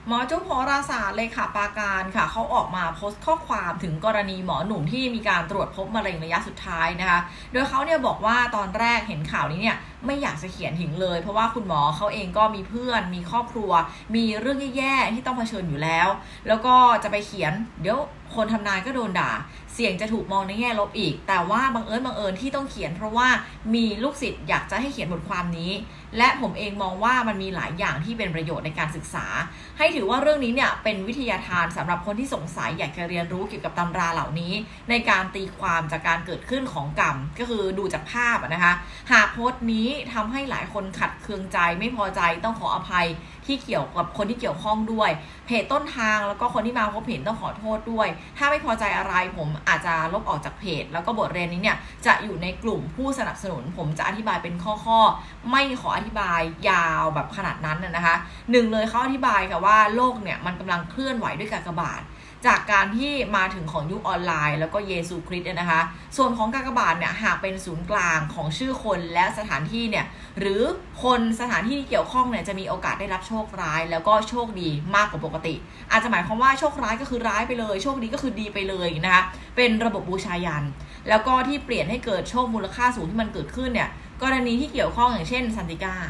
หมอจุ๊บโหราศาสตร์เลขาปาการค่ะเขาออกมาโพสต์ข้อความถึงกรณีหมอหนุ่มที่มีการตรวจพบมะเร็งระยะสุดท้ายนะคะโดยเขาเนี่ยบอกว่าตอนแรกเห็นข่าวนี้เนี่ยไม่อยากจะเขียนถึงเลยเพราะว่าคุณหมอเขาเองก็มีเพื่อนมีครอบครัวมีเรื่องแย่ๆที่ต้องเผชิญอยู่แล้วก็จะไปเขียนเดี๋ยวคนทำนายก็โดนด่าเสี่ยงจะถูกมองในแง่ลบอีกแต่ว่าบังเอิญที่ต้องเขียนเพราะว่ามีลูกศิษย์อยากจะให้เขียนบทความนี้และผมเองมองว่ามันมีหลายอย่างที่เป็นประโยชน์ในการศึกษาให้ถือว่าเรื่องนี้เนี่ยเป็นวิทยาทานสำหรับคนที่สงสัยอยากจะเรียนรู้เกี่ยวกับตำราเหล่านี้ในการตีความจากการเกิดขึ้นของกรรมก็คือดูจากภาพนะคะหากโพสต์นี้ทำให้หลายคนขัดเคืองใจไม่พอใจต้องขออภัยที่เกี่ยวกับคนที่เกี่ยวข้องด้วยเพจต้นทางแล้วก็คนที่มาพบเห็นต้องขอโทษด้วยถ้าไม่พอใจอะไรผมอาจจะลบออกจากเพจแล้วก็บทเรียนนี้เนี่ยจะอยู่ในกลุ่มผู้สนับสนุนผมจะอธิบายเป็นข้อไม่ขออธิบายยาวแบบขนาดนั้นนะคะหนึ่งเลยเขาอธิบายค่ะว่าโลกเนี่ยมันกำลังเคลื่อนไหวด้วยกากบาทจากการที่มาถึงของยุคออนไลน์แล้วก็เยซูคริสต์นะคะส่วนของกากบาทเนี่ยหากเป็นศูนย์กลางของชื่อคนและสถานที่เนี่ยหรือคนสถานที่ที่เกี่ยวข้องเนี่ยจะมีโอกาสได้รับโชคร้ายแล้วก็โชคดีมากกว่าปกติอาจจะหมายความว่าโชคร้ายก็คือร้ายไปเลยโชคดีก็คือดีไปเลยนะคะเป็นระบบบูชายันแล้วก็ที่เปลี่ยนให้เกิดโชคมูลค่าสูงที่มันเกิดขึ้นเนี่ยกรณีที่เกี่ยวข้องอย่างเช่นซันติก้า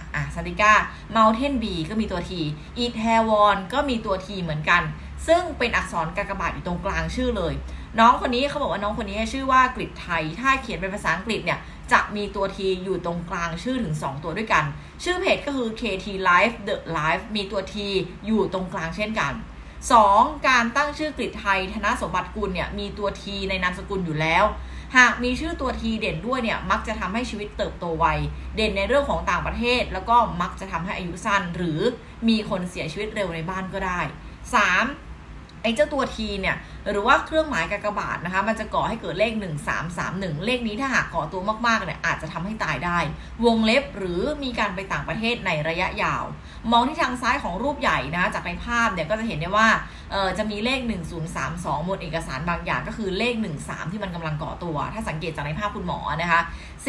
Mountain B ก็มีตัวทีอีแทวอนก็มีตัวทีเหมือนกันซึ่งเป็นอักษรกากบาทอยู่ตรงกลางชื่อเลยน้องคนนี้เขาบอกว่าน้องคนนี้ชื่อว่ากฤษไทยถ้าเขียนเป็นภาษาอังกฤษเนี่ยจะมีตัวทีอยู่ตรงกลางชื่อถึง2ตัวด้วยกันชื่อเพจก็คือ KT Life The Life มีตัวทีอยู่ตรงกลางเช่นกัน2การตั้งชื่อกฤษไทยธนสมบัติกุลเนี่ยมีตัวทีในนามสกุลอยู่แล้วหากมีชื่อตัวทีเด่นด้วยเนี่ยมักจะทำให้ชีวิตเติบโตไวเด่นในเรื่องของต่างประเทศแล้วก็มักจะทำให้อายุสั้นหรือมีคนเสียชีวิตเร็วในบ้านก็ได้3ไอ้เจ้าตัวทีเนี่ยหรือว่าเครื่องหมายกากบาทนะคะมันจะก่อให้เกิดเลข1331เลขนี้ถ้าหากก่อตัวมากๆเนี่ยอาจจะทำให้ตายได้วงเล็บหรือมีการไปต่างประเทศในระยะยาวมองที่ทางซ้ายของรูปใหญ่นะจากในภาพเนี่ยก็จะเห็นได้ว่าจะมีเลข1032บนเอกสารบางอย่างก็คือเลข13ที่มันกำลังก่อตัวถ้าสังเกตจากในภาพคุณหมอนะคะ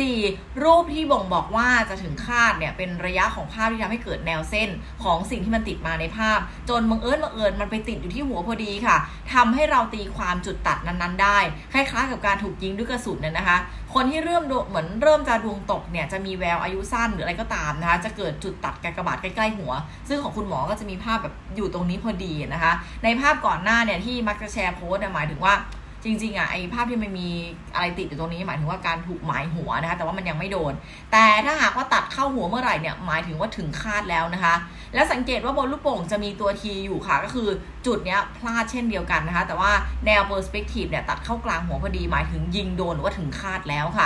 4รูปที่บ่งบอกว่าจะถึงคาดเนี่ยเป็นระยะของภาพที่ทำให้เกิดแนวเส้นของสิ่งที่มันติดมาในภาพจนบังเอิญมันไปติดอยู่ที่หัวพอดีค่ะทำให้เราตีความจุดตัดนั้นๆได้คล้ายๆกับการถูกยิงด้วยกระสุนนะคะคนที่เริ่มจะดวงตกเนี่ยจะมีแววอายุสั้นหรืออะไรก็ตามนะคะจะเกิดจุดตัดกากบาทใกล้ๆหัวซึ่งของคุณหมอก็จะมีภาพแบบอยู่ตรงนี้พอดีนะคะในภาพก่อนหน้าเนี่ยที่มักจะแชร์โพสต์หมายถึงว่าจริงๆไอ้ภาพที่มันมีอะไรติดอยู่ตรงนี้หมายถึงว่าการถูกหมายหัวนะคะแต่ว่ามันยังไม่โดนแต่ถ้าหากว่าตัดเข้าหัวเมื่อไหร่เนี่ยหมายถึงว่าถึงคาดแล้วนะคะและสังเกตว่าบนลูกโป่งจะมีตัวทีอยู่ค่ะก็คือจุดเนี้ยพลาดเช่นเดียวกันนะคะแต่ว่าแนวเปอร์สเปกทีฟเนี่ยตัดเข้ากลางหัวพอดีหมายถึงยิงโดนหรือว่าถึงคาดแล้วค่ะ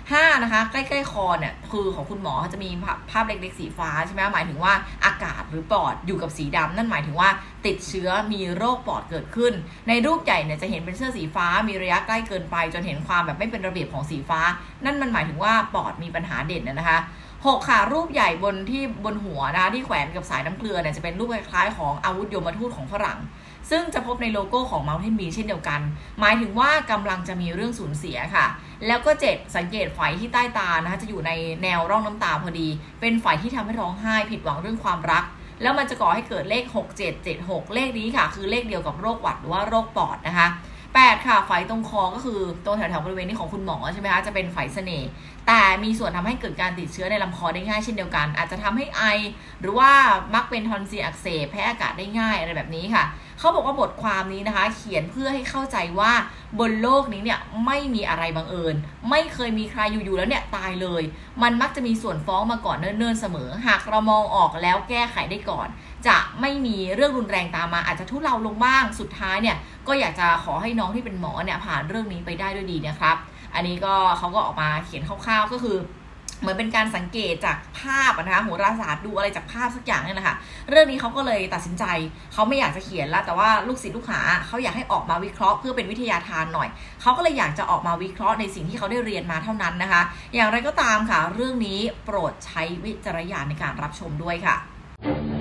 5นะคะใกล้ๆคอเนี่ยคือของคุณหมอจะมีภาพเล็กๆสีฟ้าใช่ไหมหมายถึงว่าอากาศหรือปอดอยู่กับสีดำนั่นหมายถึงว่าติดเชื้อมีโรคปอดเกิดขึ้นในรูปใหญ่เนี่ยจะเห็นเป็นเสื้อสีฟ้ามีระยะใกล้เกินไปจนเห็นความแบบไม่เป็นระเบียบของสีฟ้านั่นมันหมายถึงว่าปอดมีปัญหาเด่นนะคะ6ค่ะรูปใหญ่บนหัวนะคะที่แขวนกับสายน้ำเกลือเนี่ยจะเป็นรูปคล้ายๆของอาวุธโยมทูตของฝรั่งซึ่งจะพบในโลโก้ของ Mountain Bee เช่นเดียวกันหมายถึงว่ากำลังจะมีเรื่องสูญเสียค่ะแล้วก็7สังเกตไฝที่ใต้ตานะคะจะอยู่ในแนวร่องน้ำตาพอดีเป็นไฝที่ทำให้ร้องไห้ผิดหวังเรื่องความรักแล้วมันจะก่อให้เกิดเลข6776เลขนี้ค่ะคือเลขเดียวกับโรคหวัดหรือว่าโรคปอดนะคะ8ค่ะไฝตรงคอก็คือตรงแถวๆบริเวณนี้ของคุณหมอใช่ไหมคะจะเป็นไฝเสน่ห์แต่มีส่วนทำให้เกิดการติดเชื้อในลำคอได้ง่ายเช่นเดียวกันอาจจะทำให้ไอหรือว่ามักเป็นทอนซิลอักเสบแพ้อากาศได้ง่ายอะไรแบบนี้ค่ะเขาบอกว่าบทความนี้นะคะเขียนเพื่อให้เข้าใจว่าบนโลกนี้เนี่ยไม่มีอะไรบังเอิญไม่เคยมีใครอยู่ๆแล้วเนี่ยตายเลยมันมักจะมีส่วนฟ้องมาก่อนเนิ่นๆเสมอหากเรามองออกแล้วแก้ไขได้ก่อนจะไม่มีเรื่องรุนแรงตามมาอาจจะทุเลาลงบ้างสุดท้ายเนี่ยก็อยากจะขอให้น้องที่เป็นหมอเนี่ยผ่านเรื่องนี้ไปได้ด้วยดีนะครับอันนี้ก็เขาก็ออกมาเขียนคร่าวๆก็คือเหมือนเป็นการสังเกตจากภาพนะคะโหราศาสตร์ดูอะไรจากภาพสักอย่างนี่แหละค่ะเรื่องนี้เขาก็เลยตัดสินใจเขาไม่อยากจะเขียนแล้วแต่ว่าลูกศิษย์ลูกหาเขาอยากให้ออกมาวิเคราะห์เพื่อเป็นวิทยาทานหน่อยเขาก็เลยอยากจะออกมาวิเคราะห์ในสิ่งที่เขาได้เรียนมาเท่านั้นนะคะอย่างไรก็ตามค่ะเรื่องนี้โปรดใช้วิจารณญาณในการรับชมด้วยค่ะ